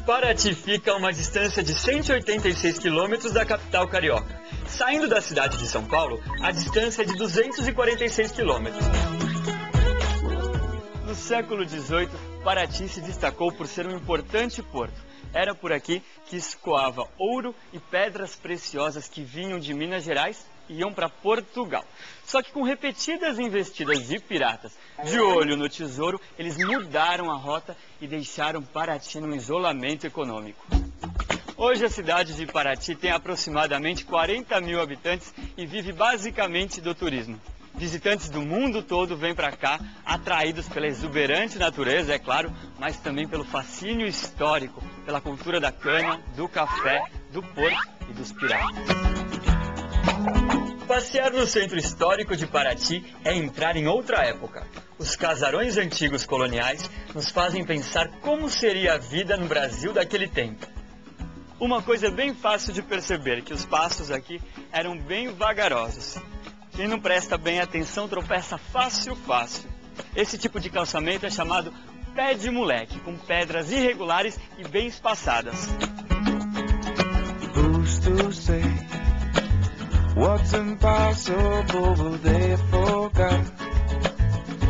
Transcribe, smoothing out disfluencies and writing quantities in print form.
Paraty fica a uma distância de 186 quilômetros da capital carioca. Saindo da cidade de São Paulo, a distância é de 246 quilômetros. No século XVIII, Paraty se destacou por ser um importante porto. Era por aqui que escoava ouro e pedras preciosas que vinham de Minas Gerais e iam para Portugal. Só que com repetidas investidas de piratas de olho no tesouro, eles mudaram a rota e deixaram Paraty num isolamento econômico. Hoje a cidade de Paraty tem aproximadamente 40 mil habitantes e vive basicamente do turismo. Visitantes do mundo todo vêm para cá, atraídos pela exuberante natureza, é claro, mas também pelo fascínio histórico, pela cultura da cana, do café, do porto e dos piratas. Passear no centro histórico de Paraty é entrar em outra época. Os casarões antigos coloniais nos fazem pensar como seria a vida no Brasil daquele tempo. Uma coisa é bem fácil de perceber, que os passos aqui eram bem vagarosos. Quem não presta bem atenção tropeça fácil. Esse tipo de calçamento é chamado pé de moleque, com pedras irregulares e bem espaçadas. What's impossible, therefore